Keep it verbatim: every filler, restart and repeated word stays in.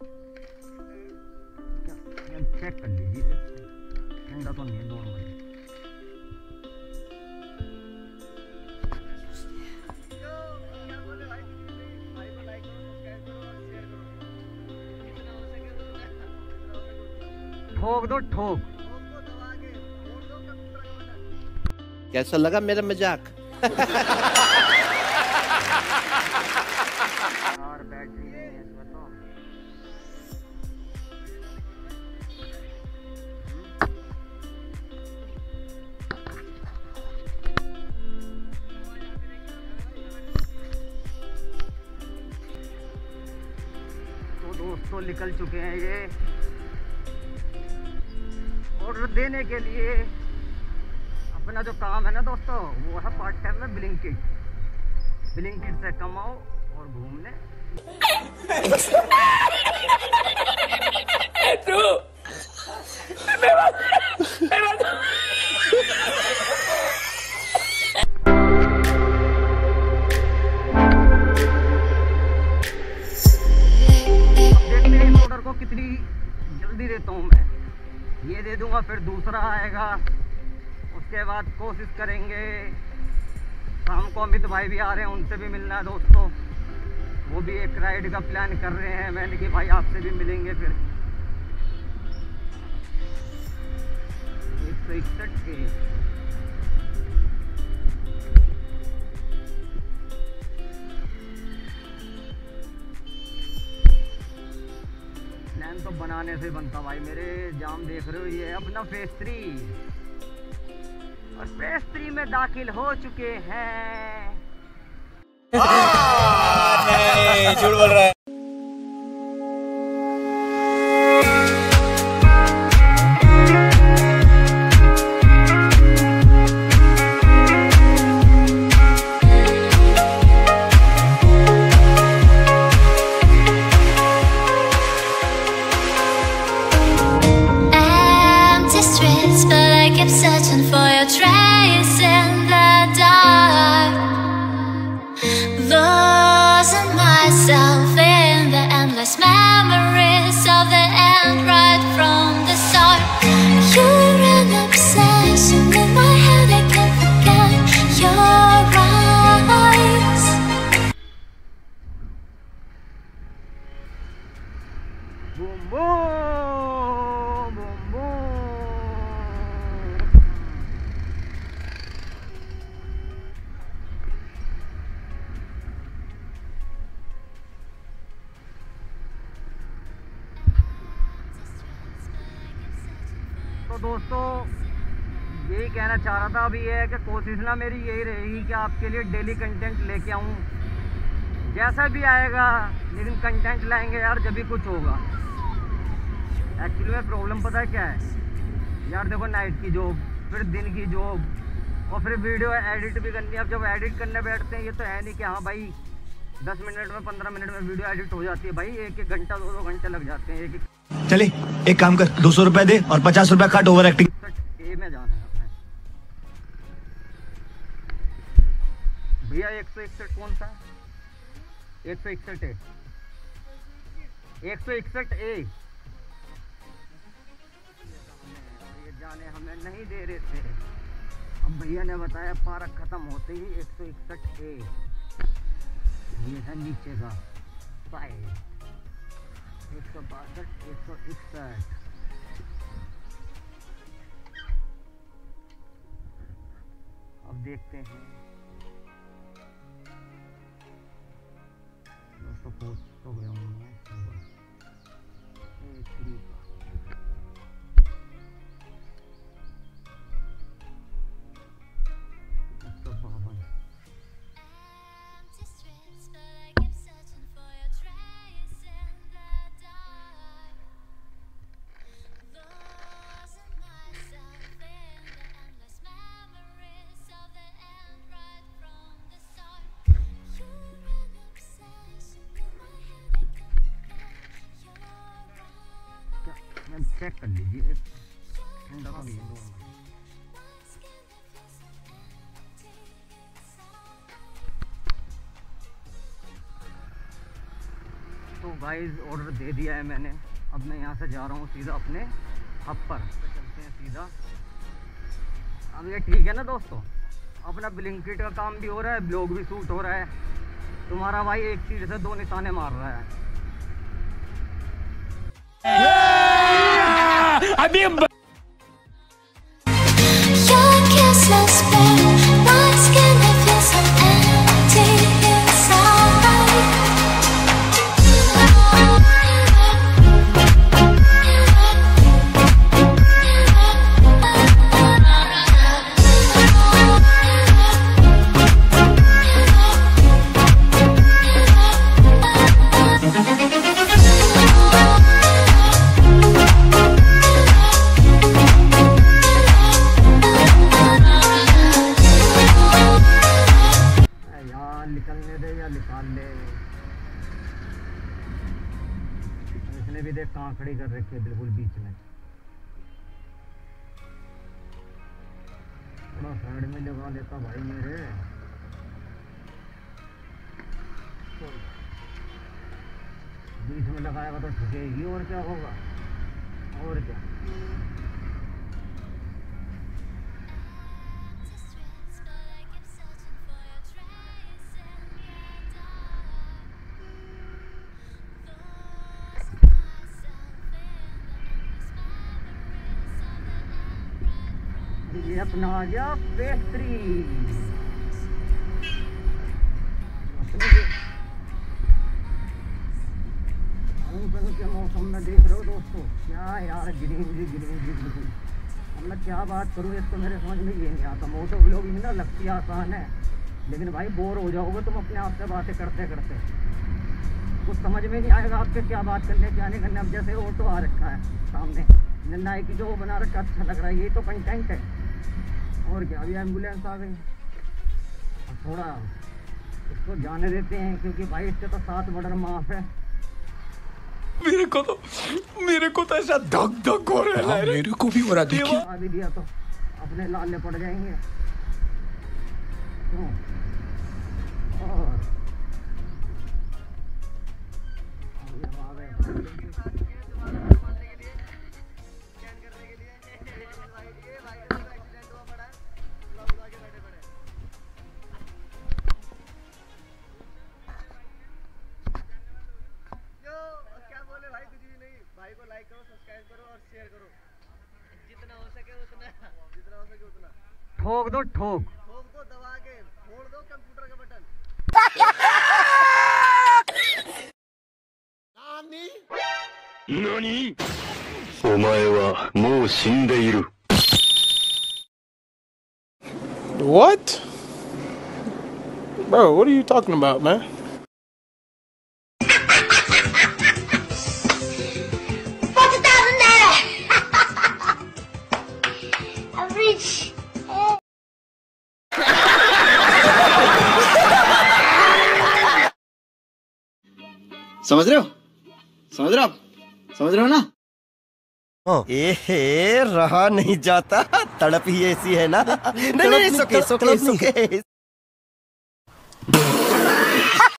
Check कर लीजिए, ठंडा तो नहीं है नॉर्मल। ठोक दो ठोक। कैसा लगा मेरा मजाक? और बैटरी नहीं है इसमें तो। तो दोस्तों निकल चुके हैं ये ऑर्डर देने के लिए। अपना जो काम है ना दोस्तों, वो है पार्ट टाइम में ब्लिंकिट। ब्लिंकिट से कमाओ और घूमने। देखते हैं इस ऑर्डर को कितनी जल्दी देता हूँ मैं। ये दे दूंगा, फिर दूसरा आएगा, उसके बाद कोशिश करेंगे। शाम को अमित भाई भी आ रहे हैं, उनसे भी मिलना है दोस्तों। वो भी एक राइड का प्लान कर रहे हैं। मैंने कि भाई आपसे भी मिलेंगे फिर। एक सौ इकसठ के प्लान तो बनाने से बनता भाई मेरे। जाम देख रहे हो, ये है अपना फेज थ्री। और फेज थ्री में दाखिल हो चुके हैं। नहीं, झूठ बोल रहा है। Searching for your trace in the dark, losing myself in the endless memories of the end right from the start. You're an obsession in my head, I can't forget your eyes. Boom boom boom boom। तो दोस्तों यही कहना चाह रहा था अभी, ये है कि कोशिश ना मेरी यही रहेगी कि आपके लिए डेली कंटेंट लेके आऊँ, जैसा भी आएगा। लेकिन कंटेंट लाएंगे यार जब भी कुछ होगा। एक्चुअली में प्रॉब्लम पता है क्या है यार, देखो नाइट की जॉब, फिर दिन की जॉब, और फिर वीडियो एडिट भी करनी है। अब जब एडिट करने बैठते हैं, ये तो है नहीं कि हाँ भाई दस मिनट में पंद्रह मिनट में वीडियो एडिट हो जाती है। भाई एक एक घंटा दो दो घंटे लग जाते हैं। एक एक चले एक काम कर, दो सौ रुपए दे और पचास रुपए काट ओवर एक्टिंग। ए में जाना है अपने भैया। एक सौ इकसठ कौन सा? एक सौ इकसठ ए, एक सौ इकसठ ए। ये जाने हमें नहीं दे रहे थे। अब भैया ने बताया पार्क खत्म होते ही एक सौ इकसठ ए। ये है नीचे का साइड। एक सौ बासठ, एक सौ इकसठ। अब देखते हैं दोस्तों, पोस्ट हो गया हूँ मैं। चेक कर लीजिए, ठंडा तो नहीं है। तो गाइस ऑर्डर दे दिया है मैंने। अब मैं यहाँ से जा रहा हूँ सीधा अपने हब पर, तो चलते हैं सीधा। अब ये ठीक है ना दोस्तों, अपना ब्लिंकिट का काम भी हो रहा है, ब्लॉग भी शूट हो रहा है। तुम्हारा भाई एक तीर से दो निशाने मार रहा है। अभी Your kiss is bare, my skin it feels so empty inside. निकलने दे या निकाल ले। इसने भी देख कहाँ खड़ी कर रखी है, बिल्कुल बीच में। थोड़ा साइड में लगा लेता भाई मेरे। बीच में लगाएगा तो ठुकेगी, और क्या होगा, और क्या। ये अपना आ गया पेस्ट्री। के मौसम में देख रहे हो दोस्तों, क्या यार ग्रीन जी ग्रीन जी बिल्कुल। अब मैं क्या बात करूँ, एक तो मेरे समझ में ये नहीं आता। मोटो व्लॉगिंग ना लगती आसान है, लेकिन भाई बोर हो जाओगे तुम अपने आप से बातें करते करते। कुछ समझ में नहीं आएगा आपके क्या बात करने क्या नहीं करने। अब जैसे ऑटो आ रखा है सामने, नन्नाई की जो बना रखा अच्छा लग रहा है, ये तो कंटेंट है। और क्या, अभी एम्बुलेंस आ गई। अब थोड़ा इसको जाने देते हैं, क्योंकि भाई इससे तो सात मर्डर माफ है। मेरे को तो मेरे को तो ऐसा धक धक हो रहा है। मेरे को भी हो रहा, देखिए। आ भी दिया तो अपने लाले पड़ जाएंगे। तो, और भाई को लाइक करो, सब्सक्राइब करो और शेयर करो, जितना हो सके उतना, जितना हो सके उतना। ठोक दो ठोक ठोक दो, दबा के फोड़ दो कंप्यूटर का बटन। नानी नानी ओमाए वा मो Shinde इरु। What? Bro, what are you talking about, man? समझ रहे हो, समझ रहे हो आप, समझ रहे हो ना। ए रहा नहीं जाता, तड़प ही ऐसी है ना। नहीं नहीं, नहीं, नहीं, नहीं, नहीं, नहीं, नहीं, नहीं, नहीं, नहीं,